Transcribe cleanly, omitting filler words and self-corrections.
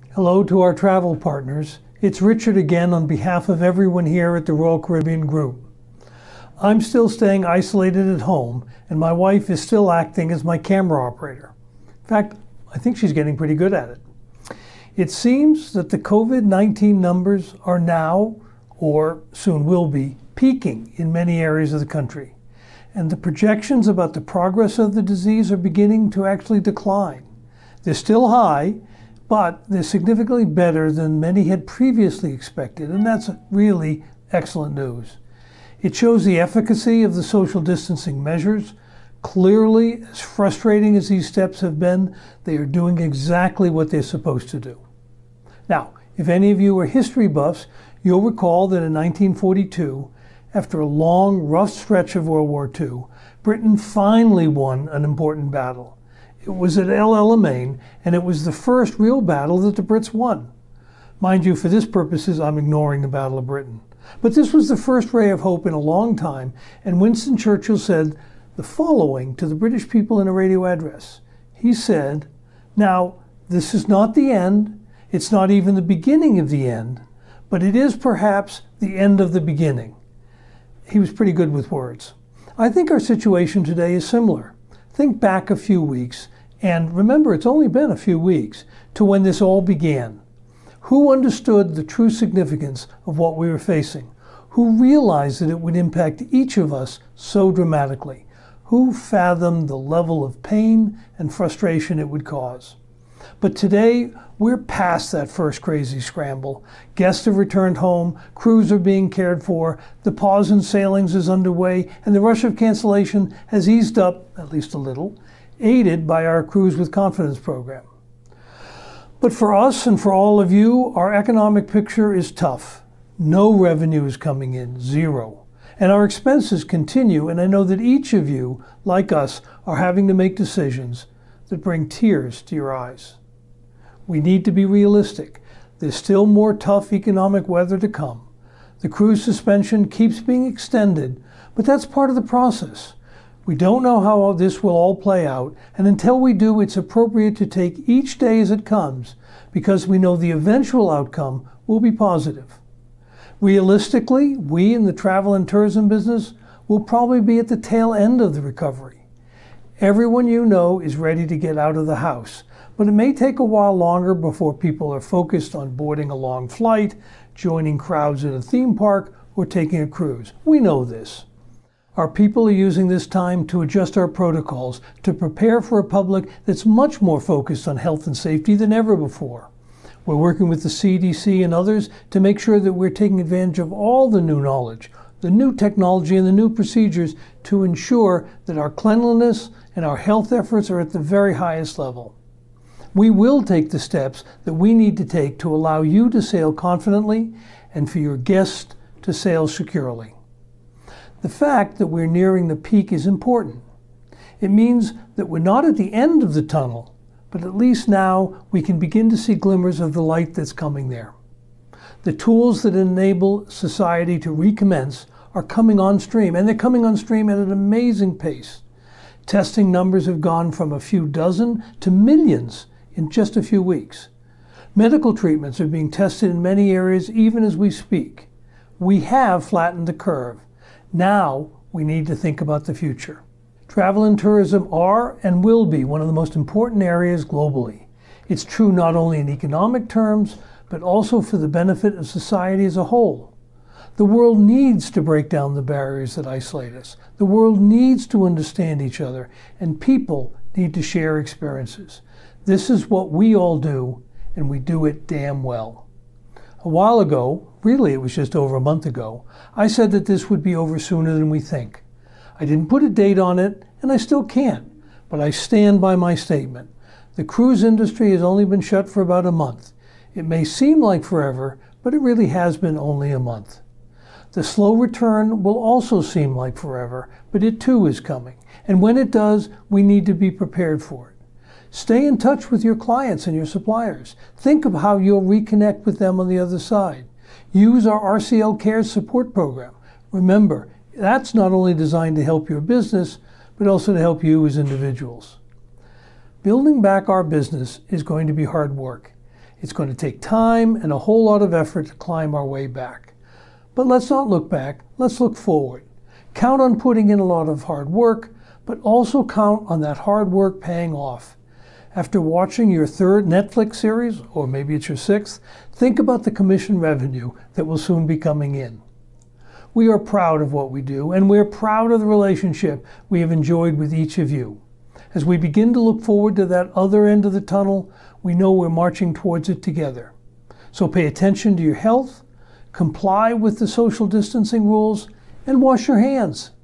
Hello to our travel partners. It's Richard again on behalf of everyone here at the Royal Caribbean Group. I'm still staying isolated at home, and my wife is still acting as my camera operator. In fact, I think she's getting pretty good at it. It seems that the COVID-19 numbers are now, or soon will be, peaking in many areas of the country. And the projections about the progress of the disease are beginning to actually decline. They're still high, but they're significantly better than many had previously expected, and that's really excellent news. It shows the efficacy of the social distancing measures. Clearly, as frustrating as these steps have been, they are doing exactly what they're supposed to do. Now, if any of you are history buffs, you'll recall that in 1942, after a long, rough stretch of World War II, Britain finally won an important battle. It was at El Alamein, and it was the first real battle that the Brits won. Mind you, for this purposes, I'm ignoring the Battle of Britain. But this was the first ray of hope in a long time, and Winston Churchill said the following to the British people in a radio address. He said, "Now, this is not the end, it's not even the beginning of the end, but it is perhaps the end of the beginning." He was pretty good with words. I think our situation today is similar. Think back a few weeks, and remember it's only been a few weeks, to when this all began. Who understood the true significance of what we were facing? Who realized that it would impact each of us so dramatically? Who fathomed the level of pain and frustration it would cause? But today, we're past that first crazy scramble. Guests have returned home, crews are being cared for, the pause in sailings is underway, and the rush of cancellation has eased up, at least a little, aided by our Cruise with Confidence program. But for us and for all of you, our economic picture is tough. No revenue is coming in, zero. And our expenses continue, and I know that each of you, like us, are having to make decisions that bring tears to your eyes. We need to be realistic. There's still more tough economic weather to come. The cruise suspension keeps being extended, but that's part of the process. We don't know how this will all play out, and until we do, it's appropriate to take each day as it comes, because we know the eventual outcome will be positive. Realistically, we in the travel and tourism business will probably be at the tail end of the recovery. Everyone you know is ready to get out of the house, but it may take a while longer before people are focused on boarding a long flight, joining crowds at a theme park, or taking a cruise. We know this. Our people are using this time to adjust our protocols to prepare for a public that's much more focused on health and safety than ever before. We're working with the CDC and others to make sure that we're taking advantage of all the new knowledge, the new technology, and the new procedures to ensure that our cleanliness and our health efforts are at the very highest level. We will take the steps that we need to take to allow you to sail confidently and for your guests to sail securely. The fact that we're nearing the peak is important. It means that we're not at the end of the tunnel, but at least now we can begin to see glimmers of the light that's coming there. The tools that enable society to recommence are coming on stream, and they're coming on stream at an amazing pace. Testing numbers have gone from a few dozen to millions in just a few weeks. Medical treatments are being tested in many areas even as we speak. We have flattened the curve. Now we need to think about the future. Travel and tourism are and will be one of the most important areas globally. It's true not only in economic terms, but also for the benefit of society as a whole. The world needs to break down the barriers that isolate us. The world needs to understand each other, and people need to share experiences. This is what we all do, and we do it damn well. A while ago, really it was just over a month ago, I said that this would be over sooner than we think. I didn't put a date on it, and I still can't, but I stand by my statement. The cruise industry has only been shut for about a month. It may seem like forever, but it really has been only a month. The slow return will also seem like forever, but it too is coming. And when it does, we need to be prepared for it. Stay in touch with your clients and your suppliers. Think of how you'll reconnect with them on the other side. Use our RCL Cares support program. Remember, that's not only designed to help your business, but also to help you as individuals. Building back our business is going to be hard work. It's going to take time and a whole lot of effort to climb our way back. But let's not look back, let's look forward. Count on putting in a lot of hard work, but also count on that hard work paying off. After watching your third Netflix series, or maybe it's your sixth, think about the commission revenue that will soon be coming in. We are proud of what we do, and we're proud of the relationship we have enjoyed with each of you. As we begin to look forward to that other end of the tunnel, we know we're marching towards it together. So pay attention to your health, comply with the social distancing rules, and wash your hands.